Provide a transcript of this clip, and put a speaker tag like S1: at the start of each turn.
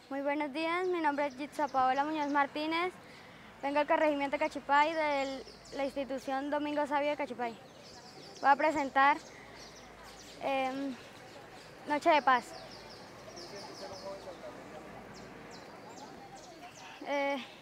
S1: Muy buenos días, mi nombre es Yitza Paola Muñoz Martínez, vengo del Corregimiento de Cachipay de la institución Domingo Sabio de Cachipay. Voy a presentar Noche de Paz.